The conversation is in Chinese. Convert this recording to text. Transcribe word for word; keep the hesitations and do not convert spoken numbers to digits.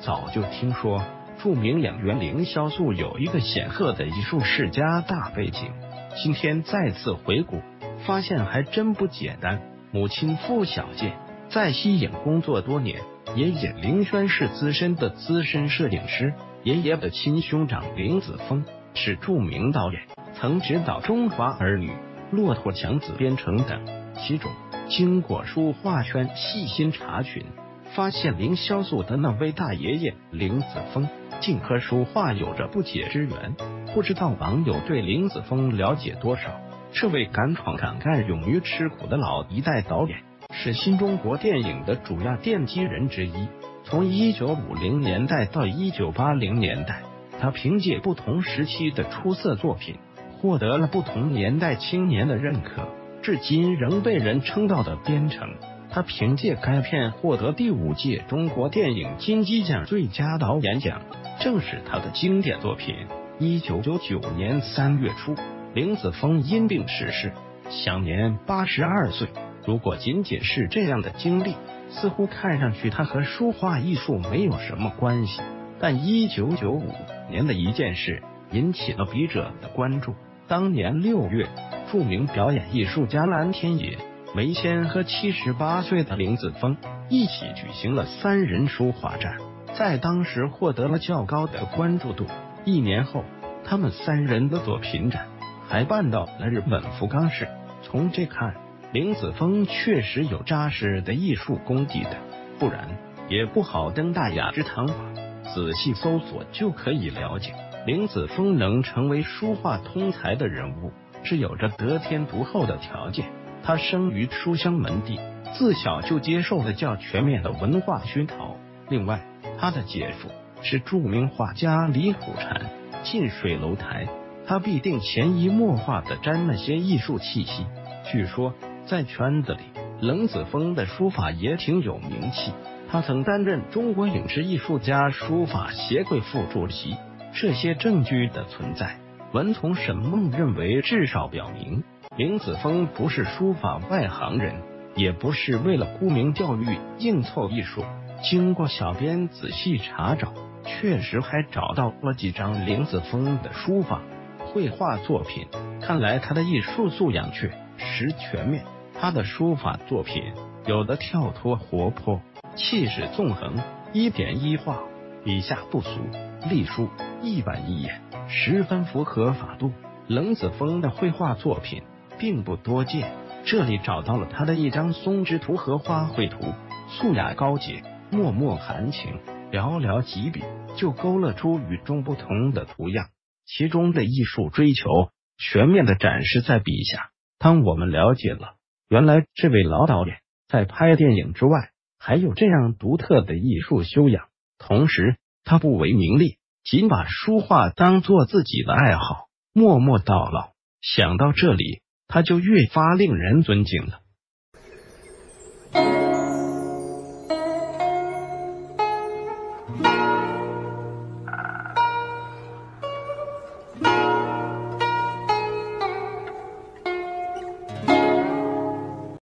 早就听说著名演员凌潇肃有一个显赫的艺术世家大背景，今天再次回顾，发现还真不简单。母亲傅小贱在西影工作多年，爷爷凌轩是资深的资深摄影师，爷爷的亲兄长凌子峰是著名导演，曾执导《中华儿女》《骆驼祥子》《边城》等。其中经过书画圈细心查询，发现凌潇肃的那位大爷爷凌子峰竟和书画有着不解之缘。不知道网友对凌子峰了解多少？这位敢闯敢干、勇于吃苦的老一代导演，是新中国电影的主要奠基人之一。从一九五零年代到一九八零年代，他凭借不同时期的出色作品，获得了不同年代青年的认可。至今仍被人称道的《边城》，他凭借该片获得第五届中国电影金鸡奖最佳导演奖，正是他的经典作品。一九九九年三月初，凌子峰因病逝世，享年八十二岁。如果仅仅是这样的经历，似乎看上去他和书画艺术没有什么关系。但一九九五年的一件事引起了笔者的关注。当年六月，著名表演艺术家蓝天野、梅仙和七十八岁的凌子峰一起举行了三人书画展，在当时获得了较高的关注度。一年后，他们三人的作品展还办到了日本福冈市。从这看，凌子峰确实有扎实的艺术功底的，不然也不好登大雅之堂吧。仔细搜索就可以了解，凌子峰能成为书画通才的人物，是有着得天独厚的条件。他生于书香门第，自小就接受了较全面的文化熏陶。另外，他的姐夫是著名画家李虎禅。近水楼台，他必定潜移默化地沾了些艺术气息。据说在圈子里，凌子峰的书法也挺有名气，他曾担任中国影视艺术家书法协会副主席。这些证据的存在，文从沈梦认为至少表明凌子峰不是书法外行人，也不是为了沽名钓誉硬凑艺术。经过小编仔细查找，确实还找到了几张凌子峰的书法绘画作品，看来他的艺术素养确实全面。他的书法作品有的跳脱活泼，气势纵横，一点一画，笔下不俗，隶书一板一眼，十分符合法度。凌子峰的绘画作品并不多见，这里找到了他的一张松枝图和花卉图，素雅高洁，脉脉含情，寥寥几笔就勾勒出与众不同的图样，其中的艺术追求全面的展示在笔下。当我们了解了原来这位老导演在拍电影之外还有这样独特的艺术修养，同时他不为名利，仅把书画当作自己的爱好，默默到老。想到这里，他就越发令人尊敬了。